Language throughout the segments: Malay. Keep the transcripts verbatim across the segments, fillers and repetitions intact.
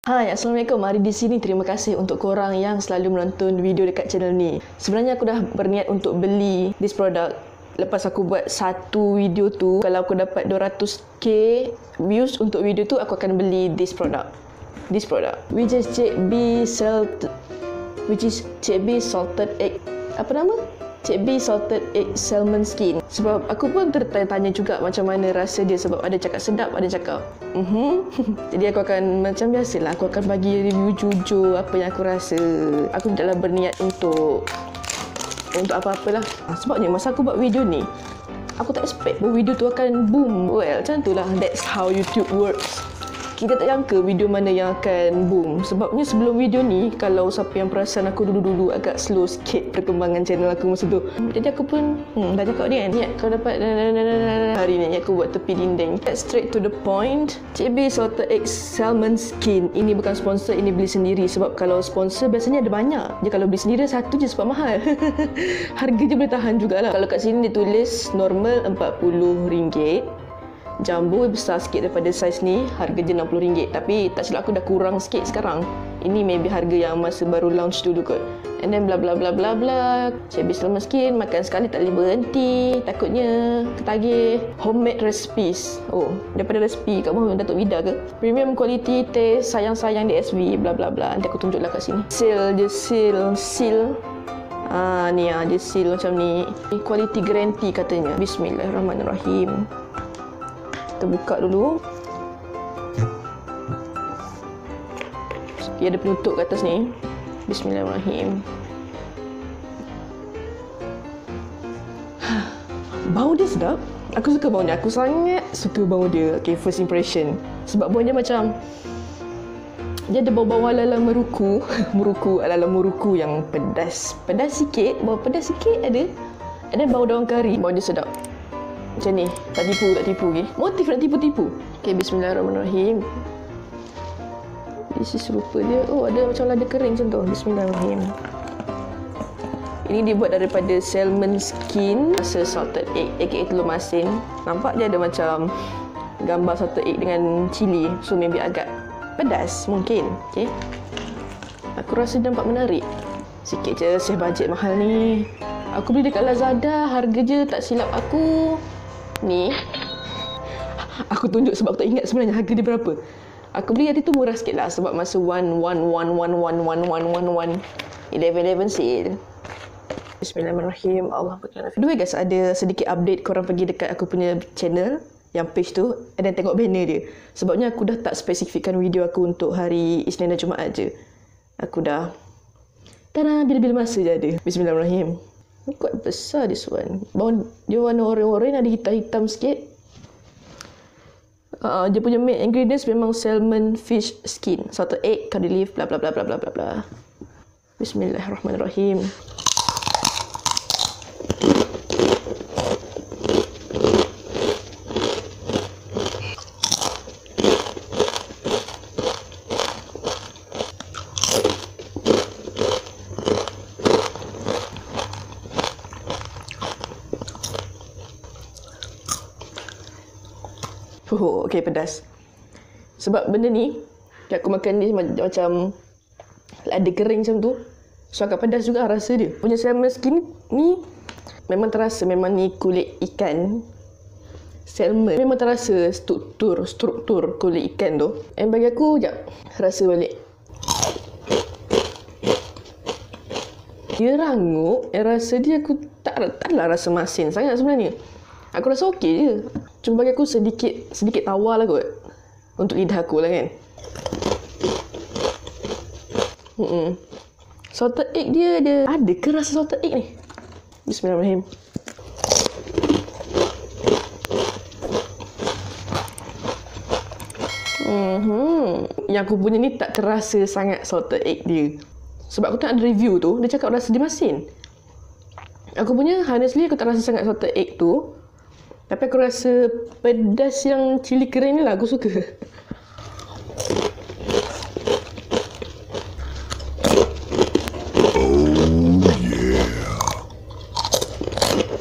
Hai, Assalamualaikum. Hari di sini terima kasih untuk korang yang selalu menonton video dekat channel ni. Sebenarnya aku dah berniat untuk beli this product. Lepas aku buat satu video tu, kalau aku dapat dua ratus k views untuk video tu, aku akan beli this product. This product. Which is Cik B salted which is Cik B salted egg. Apa nama? Cik B salted egg salmon skin. Sebab aku pun tertanya-tanya juga macam mana rasa dia, sebab ada cakap sedap, ada cakap mhm. Jadi aku akan macam biasalah, aku akan bagi review jujur apa yang aku rasa. Aku tidaklah berniat untuk untuk apa-apalah. Sebabnya masa aku buat video ni, aku tak expect bahawa video tu akan boom. Well, macam tu lah. That's how YouTube works. Kita tak jangka video mana yang akan boom. Sebabnya sebelum video ni, kalau siapa yang perasan aku dulu-dulu agak slow sikit perkembangan channel aku masa tu. Jadi aku pun hmm, dah cakap dia kan, niat kau dapat hari ni aku buat tepi dinding. Get straight to the point. Cik B salted egg salmon skin. Ini bukan sponsor, ini beli sendiri. Sebab kalau sponsor biasanya ada banyak. Dia kalau beli sendiri satu je sebab mahal. Harga je boleh tahan jugalah. Kalau kat sini dia tulis normal empat puluh ringgit. Jumbo besar sikit daripada saiz ni, harga je enam puluh ringgit. Tapi tak silap aku dah kurang sikit sekarang. Ini maybe harga yang masa baru launch dulu kot. And then bla bla bla bla bla. Cik B salmon skin, makan sekali tak boleh berhenti. Takutnya ketagih. Homemade recipes. Oh, daripada resipi kat bawah Datuk Vida ke? Premium quality taste, sayang-sayang D S V, bla bla bla. Nanti aku tunjuklah kat sini. Seal je, seal, seal. Ah, ni ah, dia seal macam ni. Quality guarantee katanya. Bismillahirrahmanirrahim. Kita buka dulu. Dia ada penutup kat atas ni. Bismillahirrahmanirrahim. Bau dia sedap. Aku suka bau dia. Aku sangat suka bau dia. Okay, first impression. Sebab bau dia macam, dia ada bau-bau ala-ala meruku. Meruku, ala-ala meruku yang pedas. Pedas sikit. Bau pedas sikit ada. Ada bau daun kari. Bau dia sedap. Macam ni. Tak tipu, tak tipu. Okay? Motif nak tipu-tipu. Okay, bismillahirrahmanirrahim. This is rupa dia. Oh, ada macam lada kering macam tu. Bismillahirrahmanirrahim. Ini dibuat daripada salmon skin, rasa salted egg, aka telur masin. Nampak dia ada macam gambar salted egg dengan cili. So, maybe agak pedas mungkin. Okay. Aku rasa dia nampak menarik. Sikit je, save bajet mahal ni. Aku beli dekat Lazada, harga je tak silap aku ni. Aku tunjuk sebab aku tak ingat sebenarnya harga dia berapa. Aku beli hari tu murah sikit lah sebab masa one one one one one one one one one eleven eleven sale. Bismillahirrahmanirrahim. Allah berkata. By the way guys, ada sedikit update. Korang pergi dekat aku punya channel yang page tu dan tengok banner dia. Sebabnya aku dah tak spesifikkan video aku untuk hari Isnin dan Jumaat je. Aku dah tada, bila-bila masa je ada. Bismillahirrahmanirrahim. Kuat besar this one. Bau dia warna oren-oren, ada hitam-hitam sikit. Uh, dia punya main ingredients memang salmon fish skin, salted egg, curry leaf, bla bla bla bla bla bla bla. Bismillahirrahmanirrahim. Oh, okay, pedas. Sebab benda ni, aku makan ni macam lada kering macam tu. So, agak pedas juga rasa dia. Punya salmon skin ni memang terasa, memang ni kulit ikan. Salmon. Memang terasa struktur, struktur kulit ikan tu. And bagi aku, sekejap, rasa balik. Dia rangup, eh, rasa dia aku tak, taklah rasa masin sangat sebenarnya. Aku rasa okey je. Cuma bagi aku sedikit sedikit tawar lah kot. Untuk lidah aku lah kan. Hmm. Salted egg dia ada. Ada ke rasa salted egg ni? Bismillahirrahmanirrahim. Hmm. Yang aku punya ni tak terasa sangat salted egg dia. Sebab aku tak ada review tu, dia cakap rasa dia masin. Aku punya honestly aku tak rasa sangat salted egg tu. Tapi aku rasa pedas yang cili kering ni lah aku suka. Oh yeah.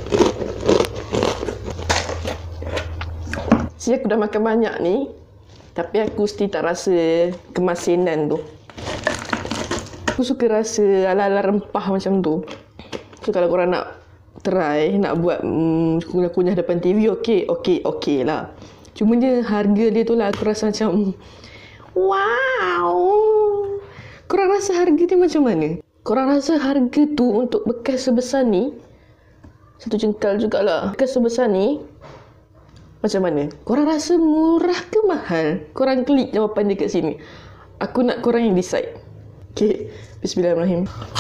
Si aku dah makan banyak ni. Tapi aku still tak rasa kemasinan tu. Aku suka rasa ala-ala rempah macam tu. So kalau korang nak try, nak buat mm, kunyah-kunyah depan T V, okey, okey, okey lah. Cuma je harga dia tu lah aku rasa macam wow. Korang rasa harga dia macam mana? Korang rasa harga tu untuk bekas sebesar ni, satu jengkal jugalah, bekas sebesar ni macam mana? Korang rasa murah ke mahal? Korang klik jawapan dia kat sini. Aku nak korang yang decide. Okay, bismillahirrahmanirrahim.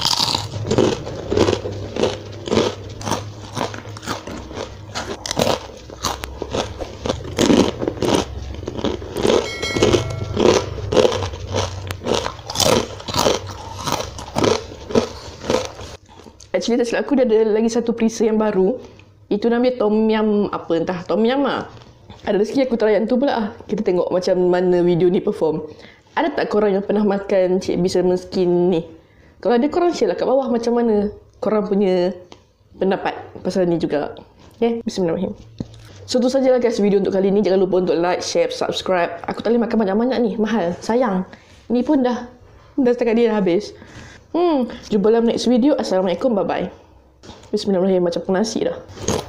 Actually tak silap aku, dia ada lagi satu perisa yang baru. Itu namanya tom yum apa entah, tom yum lah. Ada rezeki aku try yang tu pula lah. Kita tengok macam mana video ni perform. Ada tak korang yang pernah makan Cik B Salmon Skin ni? Kalau ada, korang share lah kat bawah macam mana korang punya pendapat pasal ni juga. Okay, bismillahirrahmanirrahim. So tu sajalah guys video untuk kali ni. Jangan lupa untuk like, share, subscribe. Aku tak boleh makan banyak-banyak ni, mahal, sayang. Ni pun dah dah setakat dia dah habis. Hmm, jumpa dalam next video. Assalamualaikum, bye bye. Bismillahirrahmanirrahim, macam nasi dah.